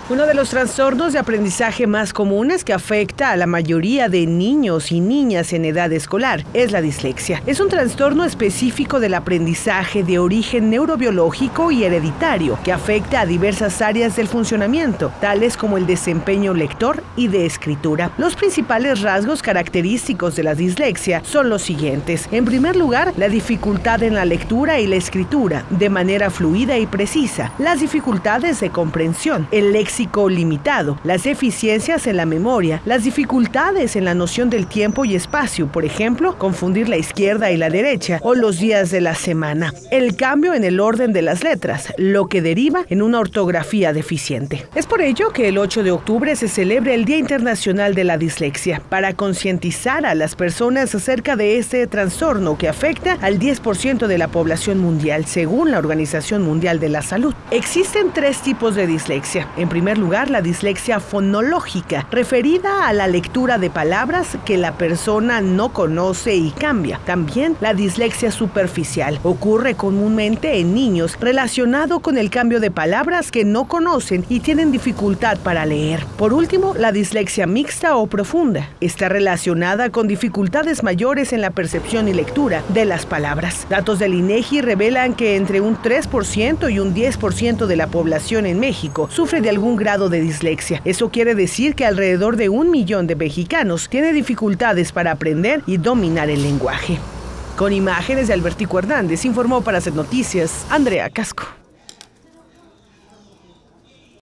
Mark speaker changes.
Speaker 1: Uno de los trastornos de aprendizaje más comunes que afecta a la mayoría de niños y niñas en edad escolar es la dislexia. Es un trastorno específico del aprendizaje de origen neurobiológico y hereditario que afecta a diversas áreas del funcionamiento, tales como el desempeño lector y de escritura. Los principales rasgos característicos de la dislexia son los siguientes. En primer lugar, la dificultad en la lectura y la escritura de manera fluida y precisa, las dificultades de comprensión, el léxico limitado, las deficiencias en la memoria, las dificultades en la noción del tiempo y espacio, por ejemplo, confundir la izquierda y la derecha o los días de la semana, el cambio en el orden de las letras, lo que deriva en una ortografía deficiente. Es por ello que el 8 de octubre se celebra el Día Internacional de la Dislexia, para concientizar a las personas acerca de este trastorno que afecta al 10% de la población mundial, según la Organización Mundial de la Salud. Existen 3 tipos de dislexia. En primer lugar, la dislexia fonológica, referida a la lectura de palabras que la persona no conoce y cambia. También la dislexia superficial ocurre comúnmente en niños, relacionado con el cambio de palabras que no conocen y tienen dificultad para leer. Por último, la dislexia mixta o profunda está relacionada con dificultades mayores en la percepción y lectura de las palabras. Datos del INEGI revelan que entre un 3% y un 10% de la población en México sufre de algún grado de dislexia. Eso quiere decir que alrededor de 1 millón de mexicanos tiene dificultades para aprender y dominar el lenguaje. Con imágenes de Albertico Hernández, informó para Hacer Noticias, Andrea Casco.